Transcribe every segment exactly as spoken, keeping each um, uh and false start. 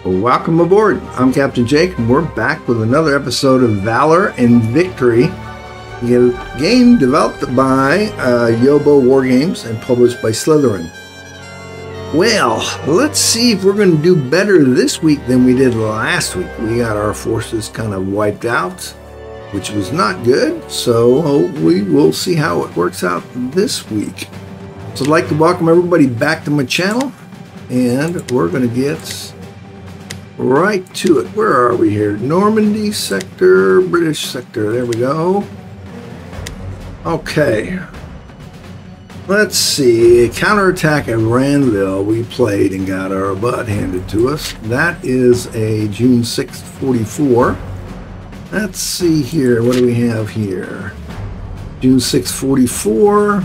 Welcome aboard. I'm Captain Jake, and we're back with another episode of Valor and Victory, a game developed by uh, Yobo War Games and published by Slytherin. Well, let's see if we're going to do better this week than we did last week. We got our forces kind of wiped out, which was not good, so we will see how it works out this week. So I'd like to welcome everybody back to my channel, and we're going to get right to it. Where are we here? Normandy sector, British sector. There we go. Okay. Let's see. Counterattack at Ranville. We played and got our butt handed to us. That is a June sixth, forty-four. Let's see here. What do we have here? June sixth, forty-four.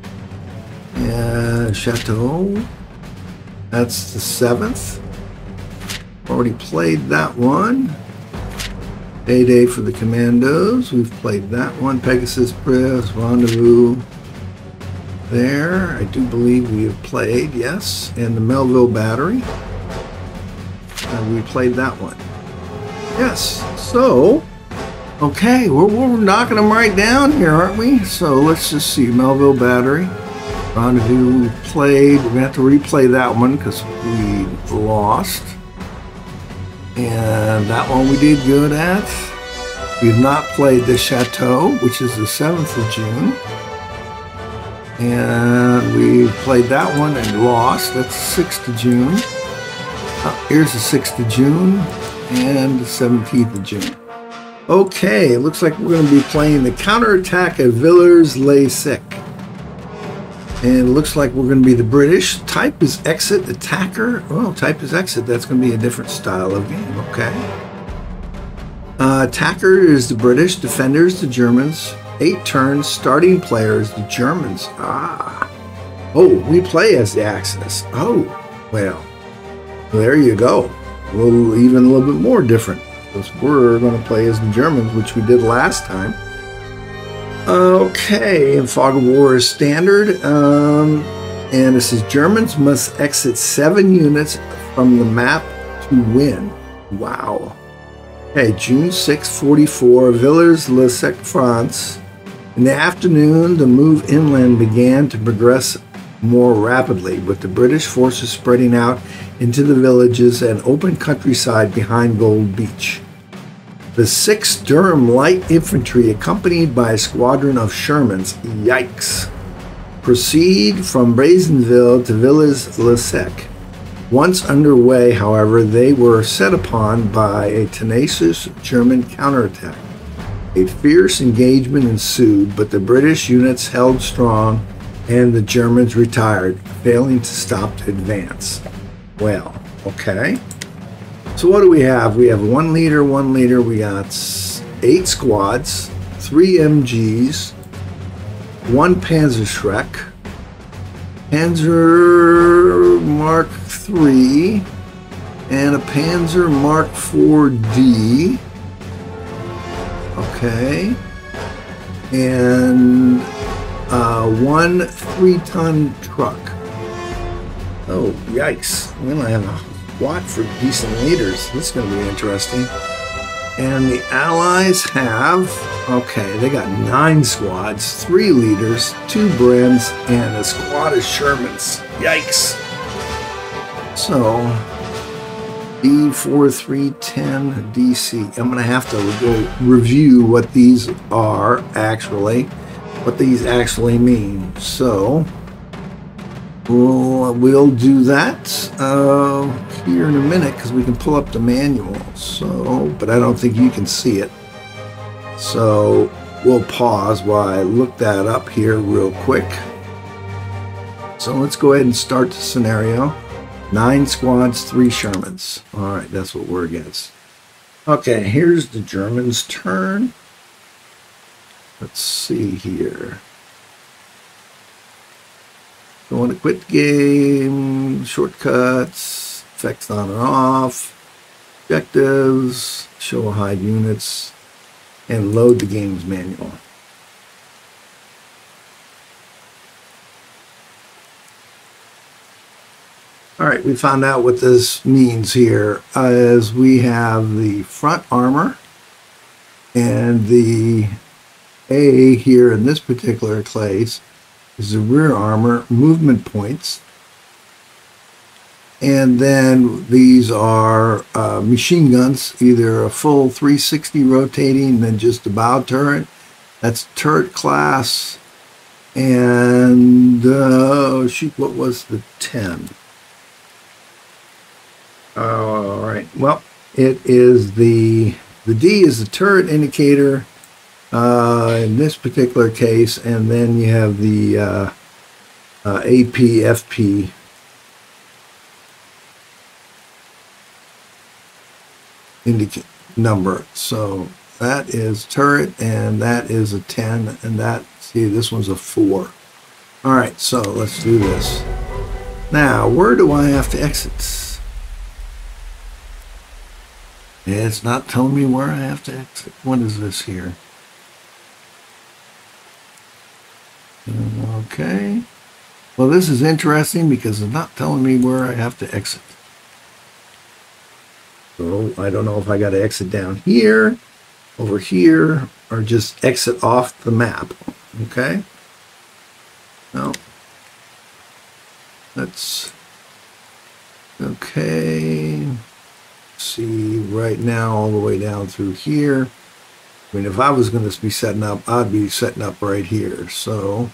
And Chateau. That's the seventh. Already played that one. Day-Day for the Commandos. We've played that one. Pegasus Press, Rendezvous. There, I do believe we have played, yes. And the Melville Battery. Uh, we played that one. Yes. So, okay, we're, we're knocking them right down here, aren't we? So let's just see. Melville Battery. Rendezvous we played. We're going to have to replay that one because we lost. And that one we did good at. We've not played the Chateau, which is the seventh of June. And we played that one and lost. That's the sixth of June. Oh, here's the sixth of June and the seventeenth of June. Okay, it looks like we're going to be playing the counterattack at Villiers les Sec. And it looks like we're going to be the British. Type is exit, attacker. Oh, type is exit. That's going to be a different style of game. Okay. Uh, attacker is the British. Defenders, the Germans. Eight turns. Starting players, the Germans. Ah. Oh, we play as the Axis. Oh, well. There you go. A little, even a little bit more different. Because we're going to play as the Germans, which we did last time. Okay, and Fog of War is standard, um, and it says Germans must exit seven units from the map to win. Wow. Okay, June sixth, forty-four, Villiers les Sec, France. In the afternoon, the move inland began to progress more rapidly, with the British forces spreading out into the villages and open countryside behind Gold Beach. The sixth Durham Light Infantry, accompanied by a squadron of Shermans, yikes, proceed from Brazenville to Villiers les Sec. Once underway, however, they were set upon by a tenacious German counterattack. A fierce engagement ensued, but the British units held strong and the Germans retired, failing to stop the advance. Well, okay. So what do we have? We have one leader, one leader. We got eight squads, three M Gs, one Panzerschreck, Panzer Mark three, and a Panzer Mark four D. Okay. And uh, one three-ton truck. Oh, yikes. We don't have a Watt for decent leaders. This is going to be interesting. And the Allies have, okay, they got nine squads, three leaders, two Brens, and a squad of Shermans. Yikes. So, D four three ten D C. I'm going to have to go review what these are actually, what these actually mean. So, We'll, we'll do that uh, here in a minute because we can pull up the manual. So, but I don't think you can see it. So we'll pause while I look that up here real quick. So let's go ahead and start the scenario. Nine squads, three Shermans. All right, that's what we're against. Okay, here's the Germans' turn. Let's see here. Going to quit game, shortcuts, effects on and off, objectives, show hide units, and load the game's manual. All right, we found out what this means here, uh, as we have the front armor and the A here in this particular case is the rear armor movement points. And then these are uh, machine guns, either a full three sixty rotating, then just a bow turret. That's turret class. And uh, shoot, what was the ten? All right. Well, it is the the D is the turret indicator uh, in this particular case, and then you have the uh, uh, A P F P. Indicate number. So that is turret, and that is a ten, and that, see, this one's a four. All right, so let's do this. Now, where do I have to exit? It's not telling me where I have to exit. What is this here? Okay. Well, this is interesting because it's not telling me where I have to exit. So I don't know if I got to exit down here, over here, or just exit off the map. Okay. Now, let's, okay. See right now all the way down through here. I mean, if I was going to be setting up, I'd be setting up right here. So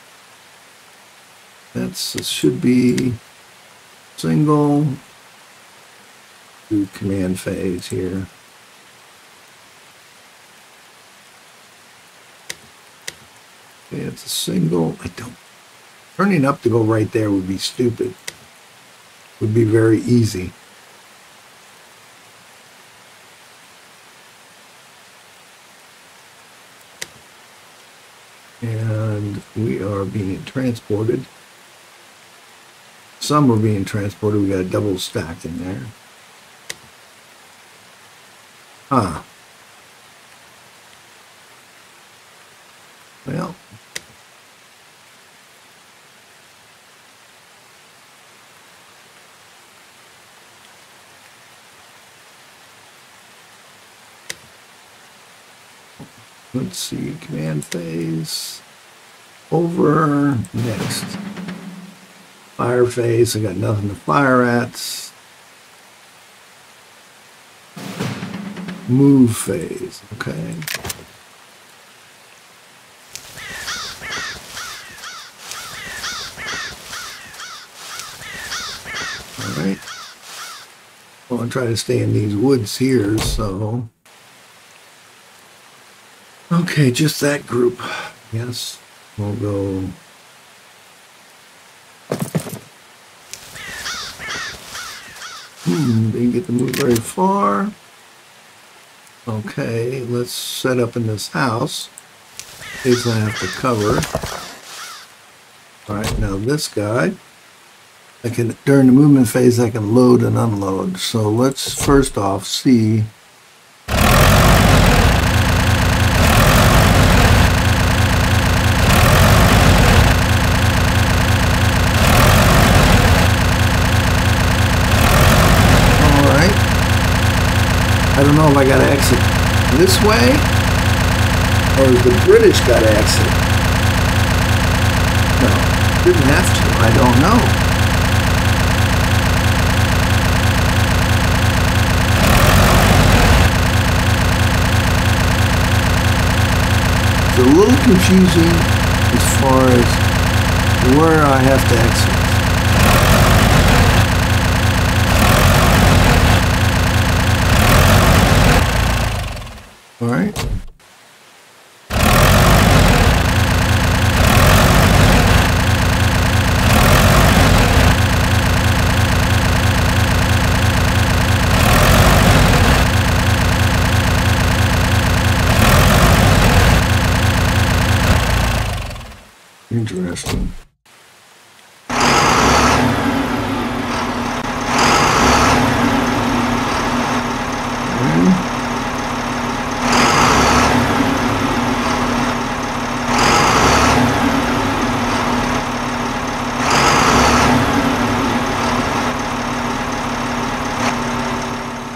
that's, it should be single. Do command phase here. Okay, it's a single. I don't, turning up to go right there would be stupid. Would be very easy. And we are being transported. Some are being transported. We got a double stack in there. Huh. Well. Let's see, command phase. Over, next. Fire phase, I got nothing to fire at. Move phase, okay. All right. Well, I'll try to stay in these woods here, so. Okay, just that group. Yes, we'll go. Hmm, didn't get to move very far. Okay, let's set up in this house in case I have to cover. All right, now this guy, I can, during the movement phase, I can load and unload. So let's first off see. I don't know if I got to exit this way, or is the British got to exit? No, didn't have to. I don't know. It's a little confusing as far as where I have to exit. All right. Interesting.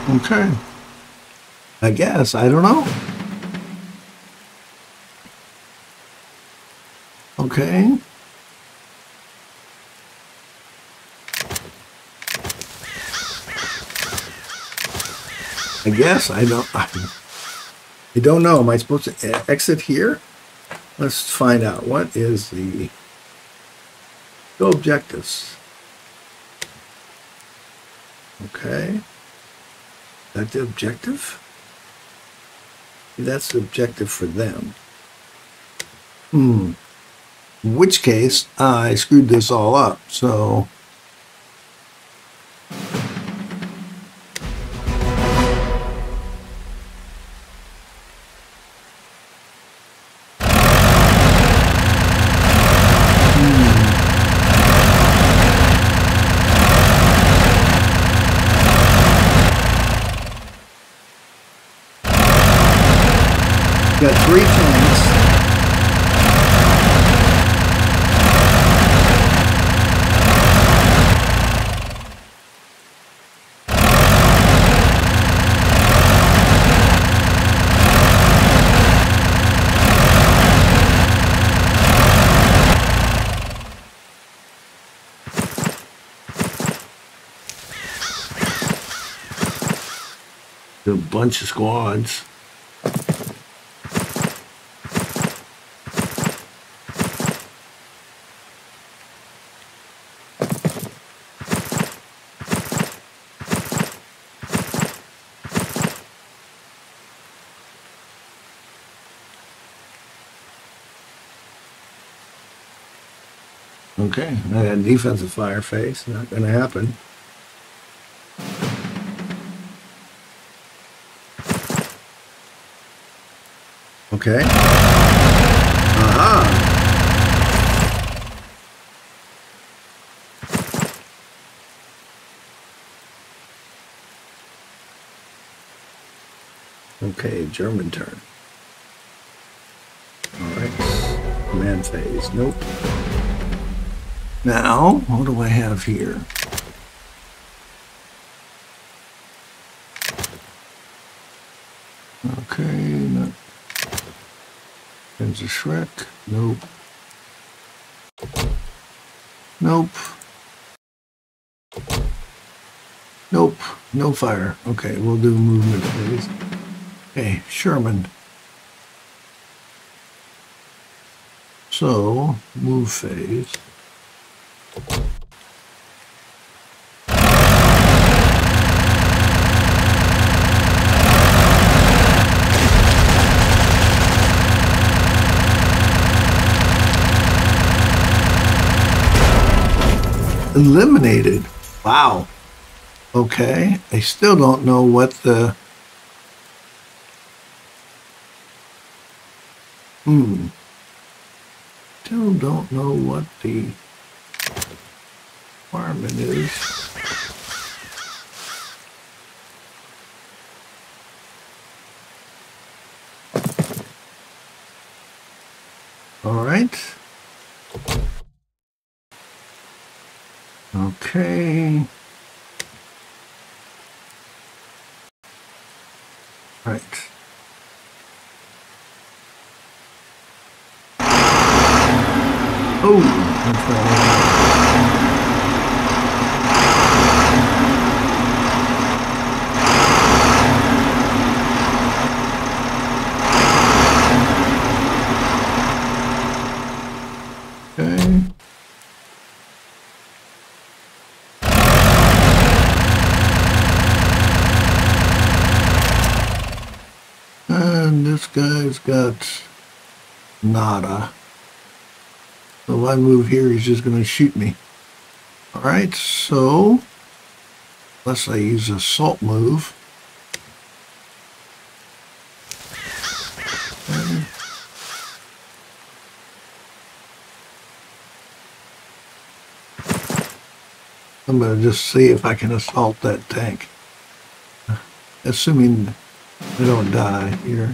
Okay. I guess. I don't know. Okay. I guess. I don't. I, I don't know. Am I supposed to exit here? Let's find out. What is the... Go objectives. Okay. Is that the objective? That's the objective for them. Hmm. In which case, I screwed this all up, so... Got three tanks. A bunch of squads. Okay, I got defensive fire face. Not going to happen. Okay. Aha! Okay, German turn. All right. Command phase. Nope. Now, what do I have here? Okay, not. There's a Shrek. Nope. Nope. Nope. No fire. Okay, we'll do movement phase. Okay, Sherman. So, move phase. Eliminated. Wow. Okay. I still don't know what the... Hmm. Still don't know what the requirement is. All right. Okay. Right. Oh, that's right. Okay. And this guy's got nada. So if I move here, he's just going to shoot me. All right, so unless I use a assault move. Okay. I'm going to just see if I can assault that tank. Assuming I don't die here.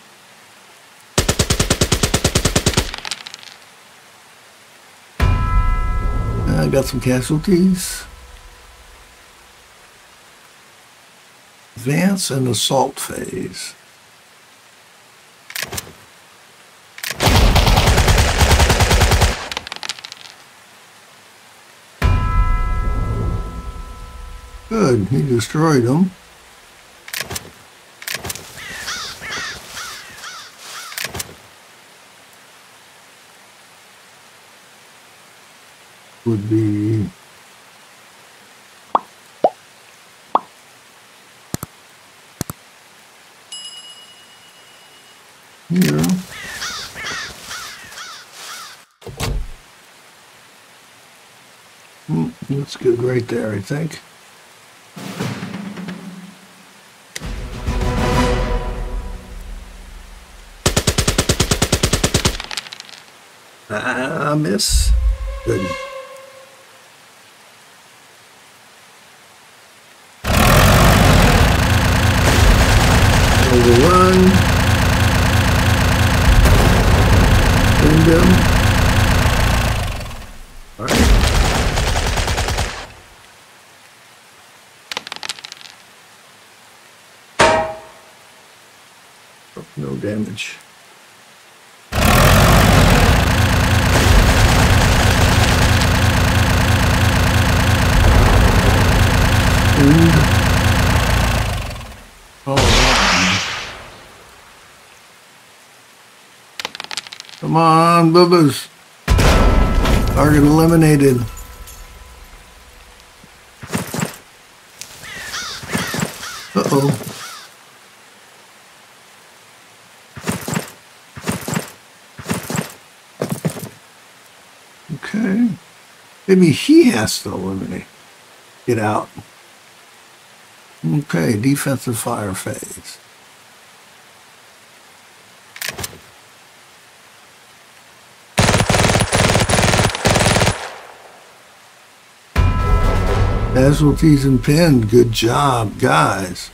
I got some casualties. Advance and assault phase. Good, he destroyed them. Would be here. Mm, that's good right there, I think. Ah, miss. Good. Overrun. Kingdom. All right. Oh, no damage. Come on, Bubbas. Target eliminated. Uh-oh. Okay. Maybe he has to eliminate. Get out. Okay, defensive fire phase. Casualties and pinned. Good job, guys.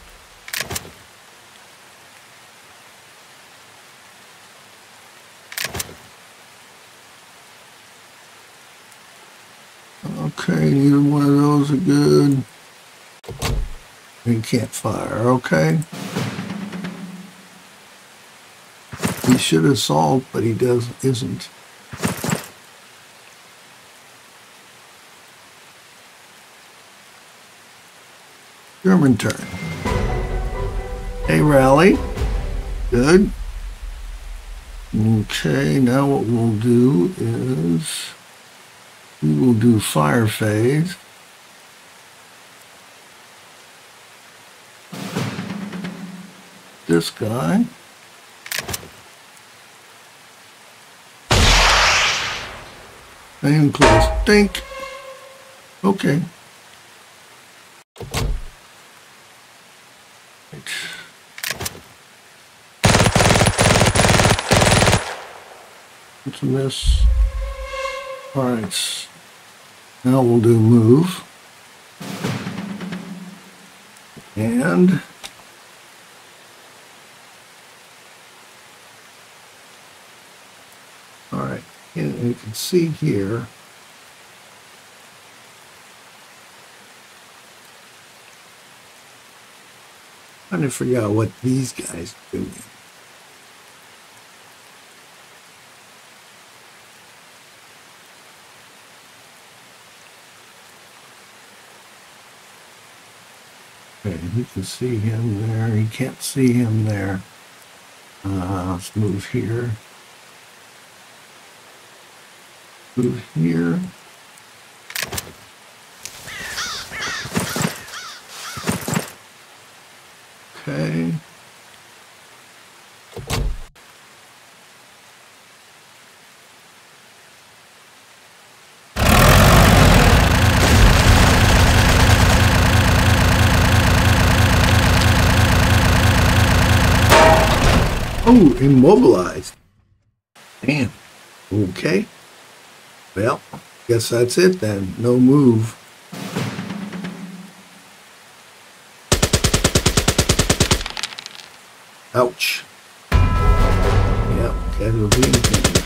Okay, neither one of those are good. He can't fire, okay. He should assault, but he does isn't. German turn. Hey, rally. Good. Okay, now what we'll do is we will do fire phase. This guy. And close. Think. Okay. It's a miss. All right. Now we'll do move. And all right. And you can see here. I'm trying to figure out what these guys are doing. Okay, you can see him there. You can't see him there. Uh, let's move here. Move here. Okay. Oh, immobilized. Damn. Okay. Well, guess that's it then. No move. Ouch. Yep, casualty and pain.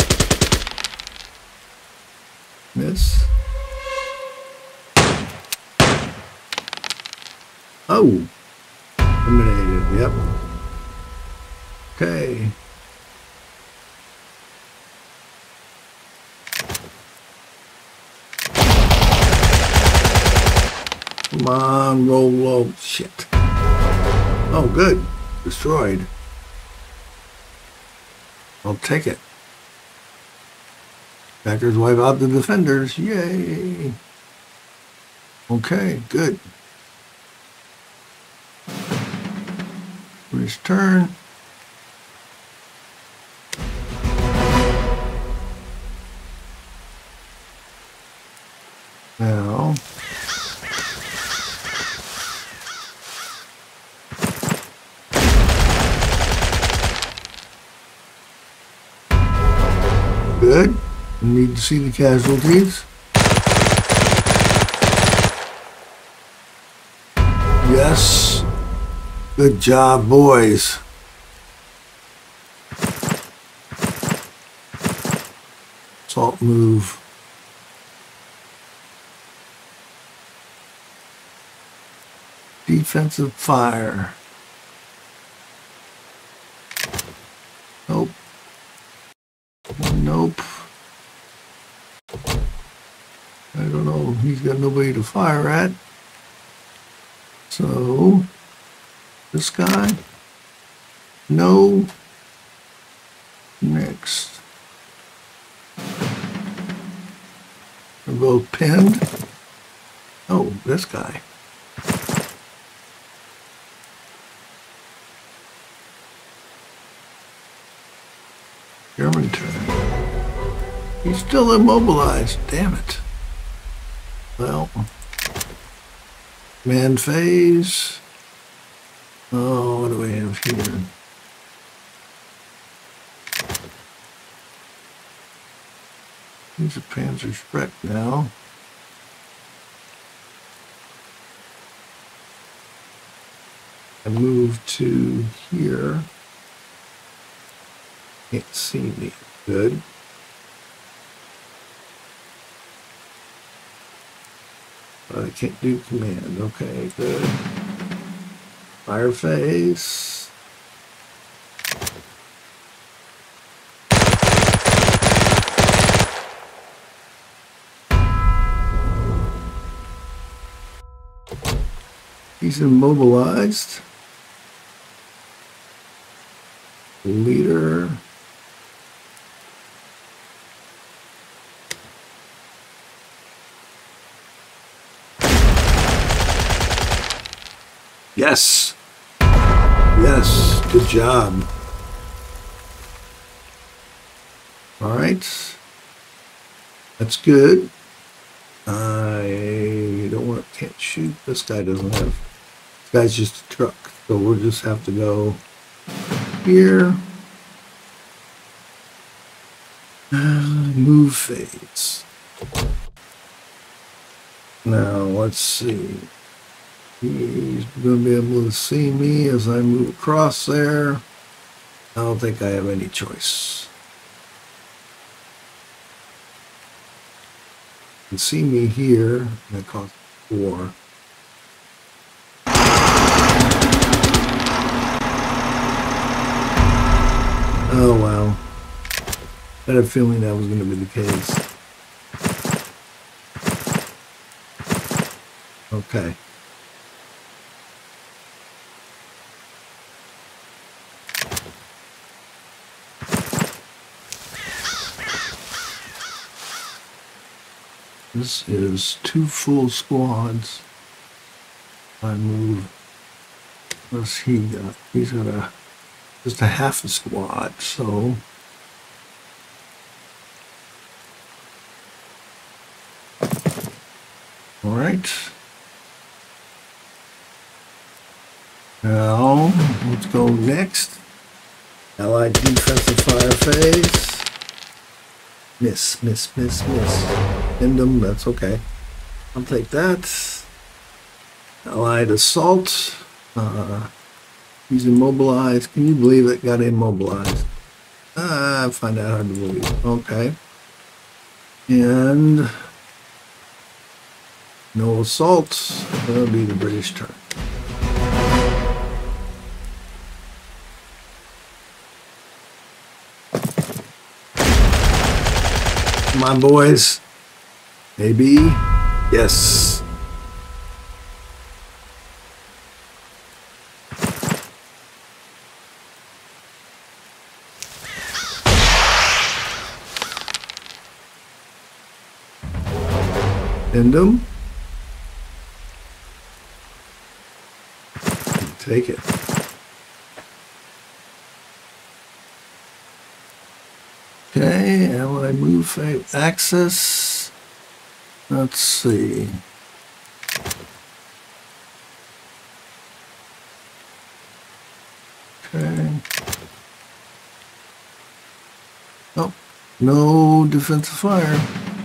Miss. Oh. Eliminated, yep. Okay. Come on, roll low. Shit. Oh, good. Destroyed. I'll take it. Attackers wipe out the defenders. Yay. Okay, good. British turn. Now. Good. We need to see the casualties. Yes. Good job, boys. Assault move. Defensive fire. Nope. Nope. I don't know. He's got nobody to fire at. So, this guy. No. Next. They're both pinned. Oh, this guy. German turn. He's still immobilized. Damn it. Well, man phase. Oh, what do we have here? He's a Panzer Sprech now. I move to here. Can't see me. Good. I can't do command. Okay, good. Fire phase. He's immobilized. Leader. Yes. Yes. Good job. All right. That's good. I don't want, can't shoot. This guy doesn't have, this guy's just a truck. So we'll just have to go here. Uh, move phase. Now, let's see. He's going to be able to see me as I move across there. I don't think I have any choice. You can see me here. That costs four. Oh, wow. I had a feeling that was going to be the case. Okay. This is two full squads. I move. What's he got? He's got a just a half a squad, so all right. Now let's go next. Allied defensive fire phase. Miss, miss, miss, miss. End them, that's okay. I'll take that. Allied assault. Uh, he's immobilized. Can you believe it? Got immobilized. Uh, I find that hard to believe. Okay. And no assault. That'll be the British turn. on, boys. Maybe. Yes. End them. Take it. Okay, ally move phase access. Let's see. Okay. Oh, no defensive fire.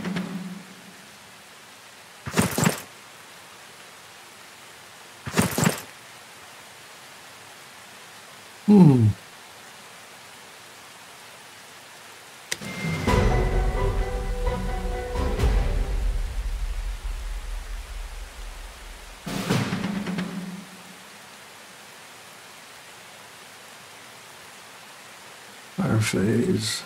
Hmm. Fire phase.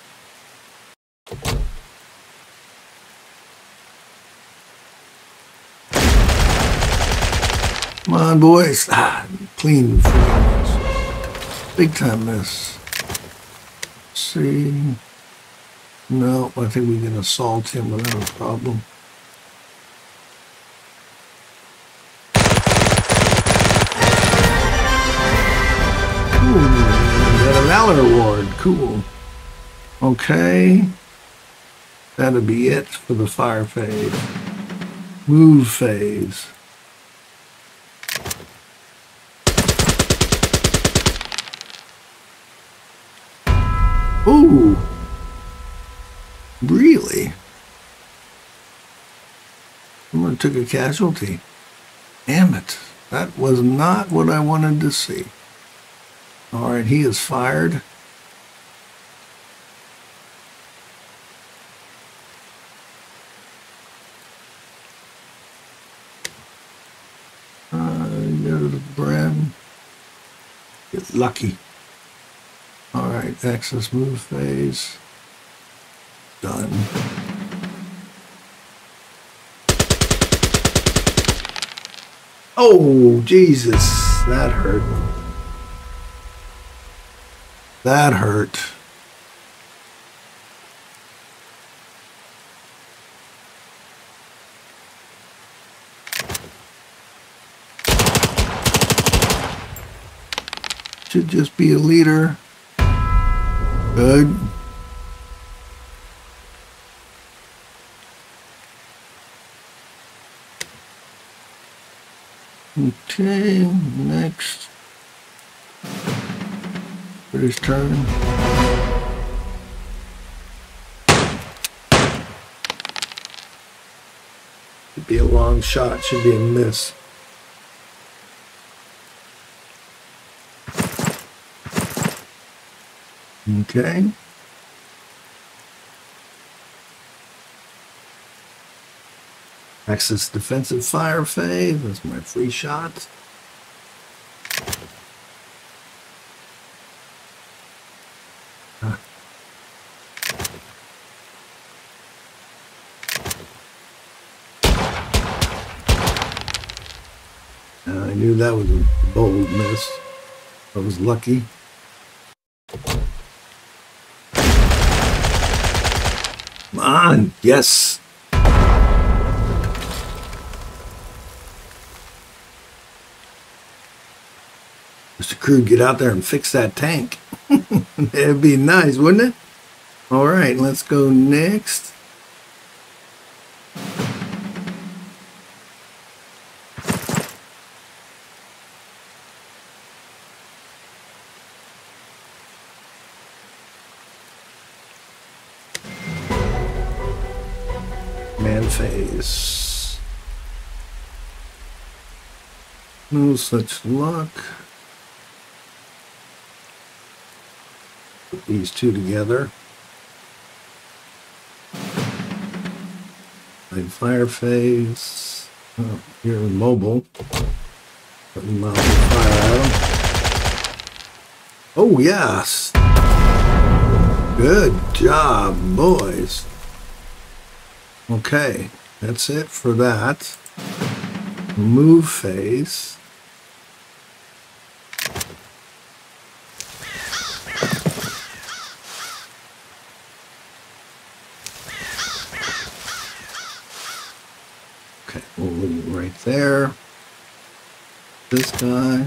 Come on, boys. Ah, clean. Big time miss. Let's see. No, I think we can assault him without a problem. Ooh, we got a Valor Award. Cool. Okay. That'll be it for the fire phase. Move phase. Ooh. Really? Someone took a casualty. Damn it. That was not what I wanted to see. All right, he is fired. Uh, go to Bren. Get lucky. All right, access move phase. Done. Oh, Jesus. That hurt. That hurt. Should just be a leader. Good. Okay, next. British turn. Should be a long shot, should be a miss. Okay. Access defensive fire phase. That's my free shot. Huh. Uh, I knew that was a bold miss. I was lucky. Come on, yes. Mister Crew, get out there and fix that tank. That'd be nice, wouldn't it? All right, let's go next. Man phase. No such luck. Put these two together. And fire phase. Oh, you're mobile. Put them out and fire at them. Oh, yes. Good job, boys. Okay, that's it for that. Move phase. Okay, we'll leave it right there. This guy.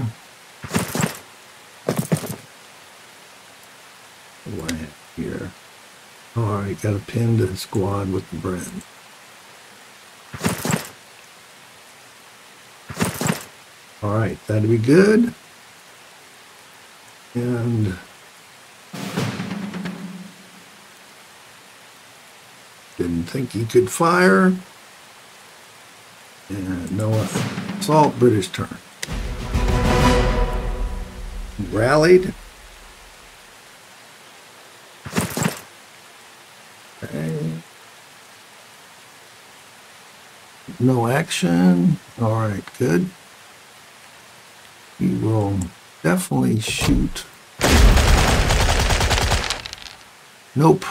What do I have here? All right, got a pinned squad with the bread. All right, that'll be good. And didn't think he could fire. And no assault, British turn. Rallied. Okay. No action. All right, good. He will definitely shoot. Nope.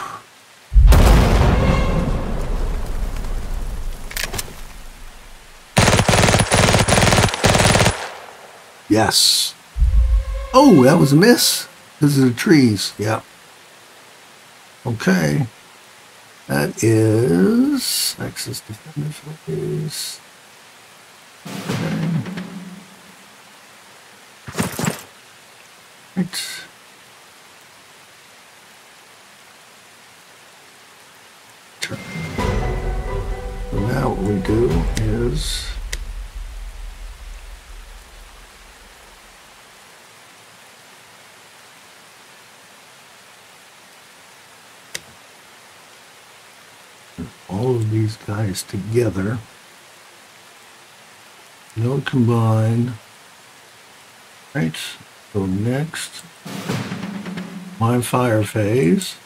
Yes. Oh, that was a miss. This is the trees. Yeah. Okay. That is Axis defender phase. Okay. Right. Turn. So now what we do is all of these guys together. No combined. Right. So next, my fire phase.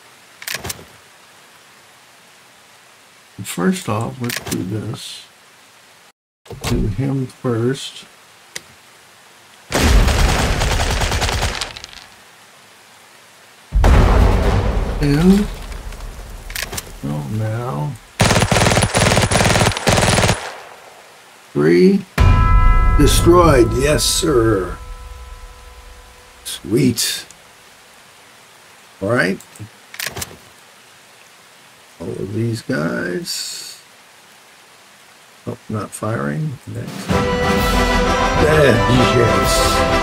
And first off, let's do this. Do him first. And oh, now three destroyed. Yes, sir. Sweet. All right. All of these guys. Oh, not firing. Next. Yes.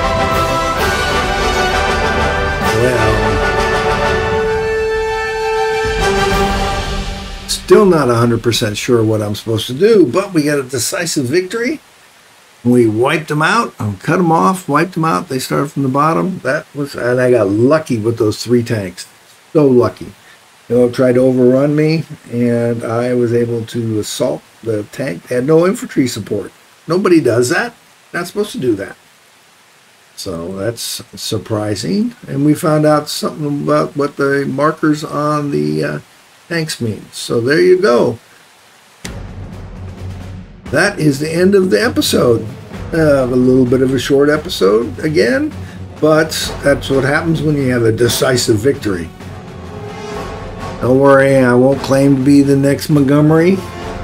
Well, still not one hundred percent sure what I'm supposed to do, but we got a decisive victory. We wiped them out, cut them off, wiped them out. They started from the bottom. That was, and I got lucky with those three tanks. So lucky. You know, tried to overrun me, and I was able to assault the tank. They had no infantry support. Nobody does that. Not supposed to do that. So that's surprising. And we found out something about what the markers on the uh, tanks mean. So there you go. That is the end of the episode. Uh, a little bit of a short episode again, but that's what happens when you have a decisive victory. Don't worry, I won't claim to be the next Montgomery.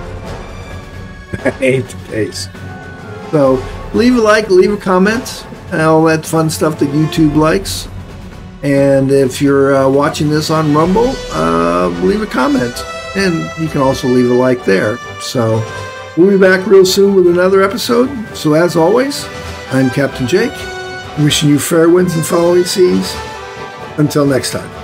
That ain't the case. So leave a like, leave a comment, all that fun stuff that YouTube likes. And if you're uh, watching this on Rumble, uh, leave a comment. And you can also leave a like there. So we'll be back real soon with another episode. So as always, I'm Captain Jake, wishing you fair winds and following seas. Until next time.